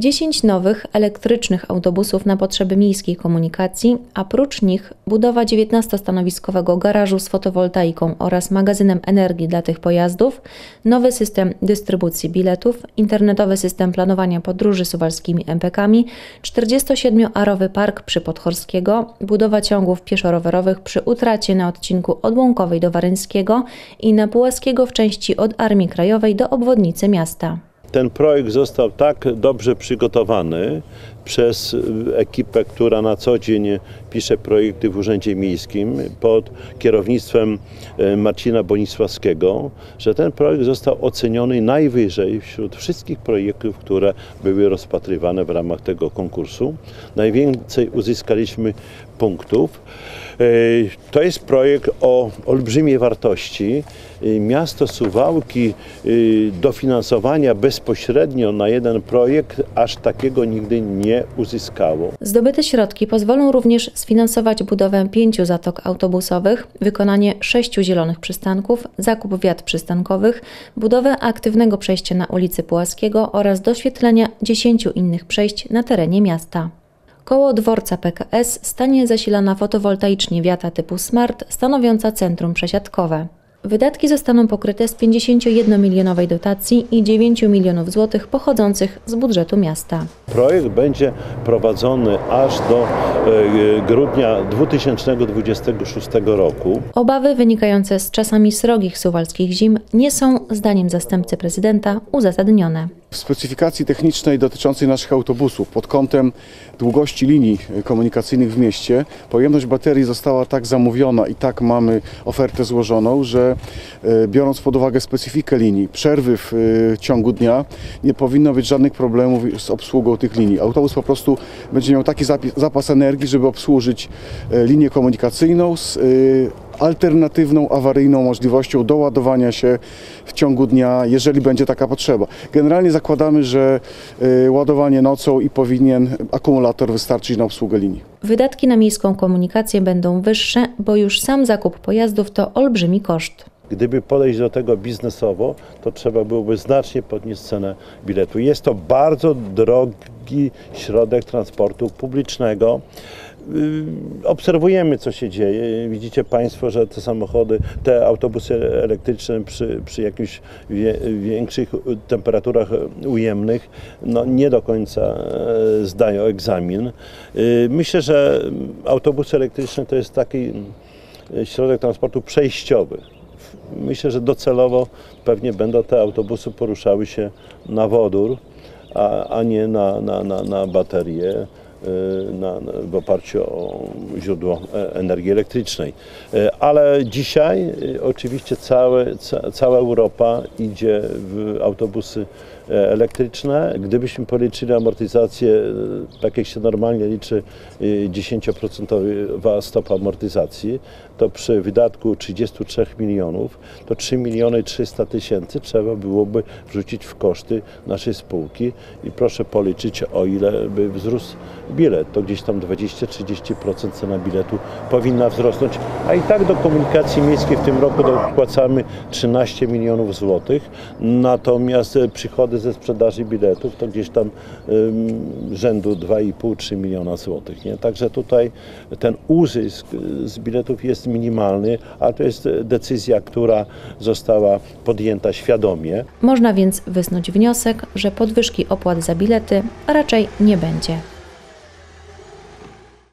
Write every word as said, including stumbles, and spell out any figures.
dziesięć nowych elektrycznych autobusów na potrzeby miejskiej komunikacji, a prócz nich budowa dziewiętnastostanowiskowego garażu z fotowoltaiką oraz magazynem energii dla tych pojazdów, nowy system dystrybucji biletów, internetowy system planowania podróży suwalskimi em pe kami, czterdziestosiedmiuarowy park przy Podhorskiego, budowa ciągów pieszo-rowerowych przy utracie na odcinku od Łąkowej do Waryńskiego i na Pułaskiego w części od Armii Krajowej do obwodnicy miasta. Ten projekt został tak dobrze przygotowany przez ekipę, która na co dzień pisze projekty w Urzędzie Miejskim pod kierownictwem Marcina Bonisławskiego, że ten projekt został oceniony najwyżej wśród wszystkich projektów, które były rozpatrywane w ramach tego konkursu. Najwięcej uzyskaliśmy punktów. To jest projekt o olbrzymiej wartości. Miasto Suwałki dofinansowania bezpośrednio na jeden projekt aż takiego nigdy nie uzyskało. Zdobyte środki pozwolą również sfinansować budowę pięciu zatok autobusowych, wykonanie sześciu zielonych przystanków, zakup wiat przystankowych, budowę aktywnego przejścia na ulicy Pułaskiego oraz doświetlenia dziesięciu innych przejść na terenie miasta. Koło dworca pe ka es stanie zasilana fotowoltaicznie wiata typu Smart, stanowiąca centrum przesiadkowe. Wydatki zostaną pokryte z pięćdziesięciojednomilionowej dotacji i dziewięciu milionów złotych pochodzących z budżetu miasta. Projekt będzie prowadzony aż do grudnia dwa tysiące dwudziestego szóstego roku. Obawy wynikające z czasami srogich suwalskich zim nie są, zdaniem zastępcy prezydenta, uzasadnione. W specyfikacji technicznej dotyczącej naszych autobusów pod kątem długości linii komunikacyjnych w mieście pojemność baterii została tak zamówiona i tak mamy ofertę złożoną, że biorąc pod uwagę specyfikę linii, przerwy w ciągu dnia, nie powinno być żadnych problemów z obsługą tych linii. Autobus po prostu będzie miał taki zapas energii, żeby obsłużyć linię komunikacyjną z alternatywną, awaryjną możliwością doładowania się w ciągu dnia, jeżeli będzie taka potrzeba. Generalnie zakładamy, że ładowanie nocą i powinien akumulator wystarczyć na obsługę linii. Wydatki na miejską komunikację będą wyższe, bo już sam zakup pojazdów to olbrzymi koszt. Gdyby podejść do tego biznesowo, to trzeba byłoby znacznie podnieść cenę biletu. Jest to bardzo drogi środek transportu publicznego. Obserwujemy, co się dzieje. Widzicie Państwo, że te samochody, te autobusy elektryczne przy, przy jakichś wie, większych temperaturach ujemnych no, nie do końca zdają egzamin. Myślę, że autobusy elektryczne to jest taki środek transportu przejściowy. Myślę, że docelowo pewnie będą te autobusy poruszały się na wodór, a, a nie na, na, na, na baterie. Na, na, w oparciu o źródło energii elektrycznej. Ale dzisiaj oczywiście całe, ca, cała Europa idzie w autobusy elektryczne. Gdybyśmy policzyli amortyzację, tak jak się normalnie liczy dziesięcioprocentowa stopa amortyzacji, to przy wydatku trzydziestu trzech milionów, to trzy miliony trzysta tysięcy trzeba byłoby wrzucić w koszty naszej spółki i proszę policzyć, o ile by wzrósł bilet. To gdzieś tam dwadzieścia do trzydziestu procent cena biletu powinna wzrosnąć, a i tak do komunikacji miejskiej w tym roku dopłacamy trzynaście milionów złotych, natomiast przychody ze sprzedaży biletów to gdzieś tam ym, rzędu dwa i pół do trzech miliona złotych. Nie? Także tutaj ten uzysk z biletów jest minimalny, a to jest decyzja, która została podjęta świadomie. Można więc wysnuć wniosek, że podwyżki opłat za bilety raczej nie będzie.